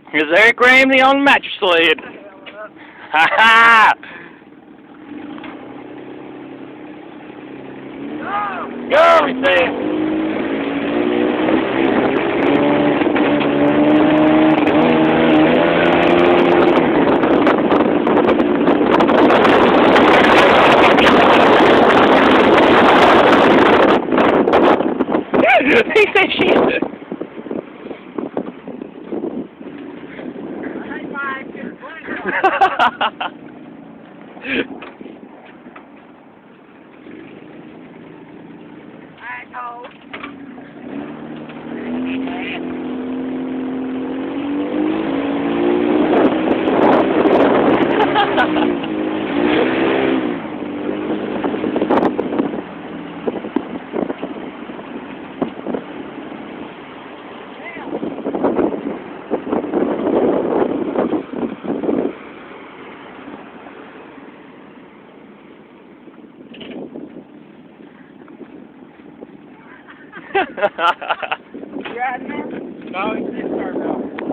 Here's Eric Ramsey on mattress sled. Ha ha! Go, he said. He said she said. You riding there? No, he's just starting off.